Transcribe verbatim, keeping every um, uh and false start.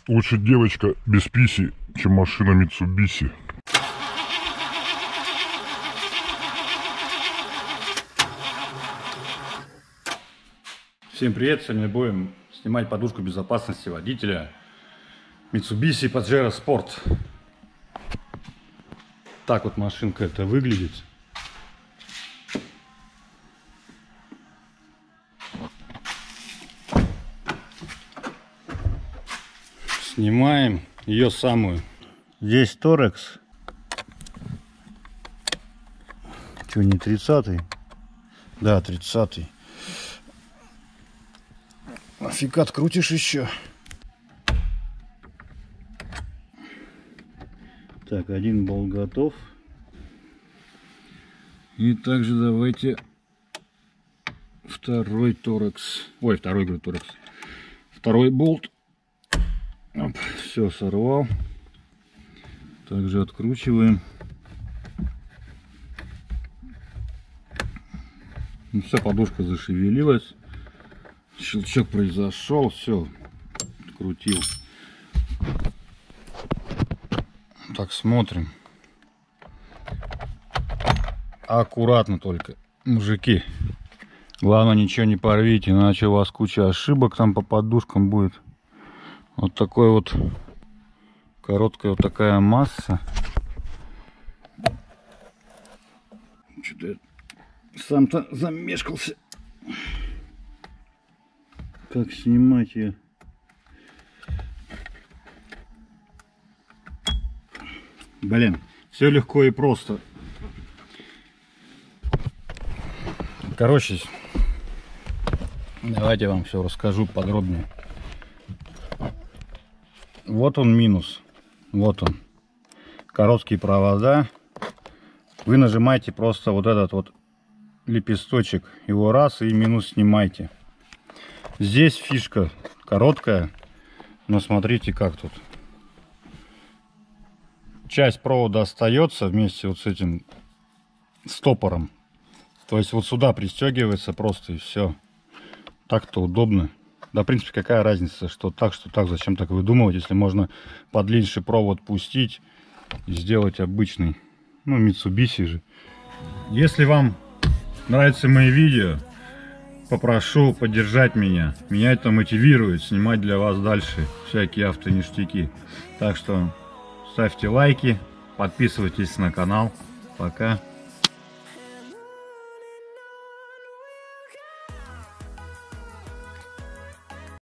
Лучше девочка без писи, чем машина Mitsubishi. Всем привет! Сегодня будем снимать подушку безопасности водителя Mitsubishi Pajero Sport. Так вот машинка это выглядит. Снимаем ее самую. Здесь торекс. Что, не тридцатый? Да, тридцатый. Нафиг открутишь еще. Так, один болт готов. И также давайте второй торекс. Ой, второй, говорю, торекс. Второй болт. Оп, все, сорвал. Также откручиваем. Ну, все, подушка зашевелилась. Щелчок произошел, все, открутил. Так, смотрим. Аккуратно только, мужики. Главное, ничего не порвите, иначе у вас куча ошибок там по подушкам будет. Вот такой вот, короткая вот такая масса. Что-то я сам-то замешкался. Как снимать ее? Блин, все легко и просто. Короче, давайте я вам все расскажу подробнее. Вот он минус. Вот он. Короткие провода. Вы нажимаете просто вот этот вот лепесточек. Его раз и минус снимаете. Здесь фишка короткая. Но смотрите, как тут. Часть провода остается вместе вот с этим стопором. То есть вот сюда пристегивается просто и все. Так-то удобно. Да, в принципе, какая разница, что так, что так, зачем так выдумывать, если можно подлиннейший провод пустить и сделать обычный, ну, Mitsubishi же. Если вам нравятся мои видео, попрошу поддержать меня. Меня это мотивирует снимать для вас дальше всякие автоништяки. Так что ставьте лайки, подписывайтесь на канал. Пока.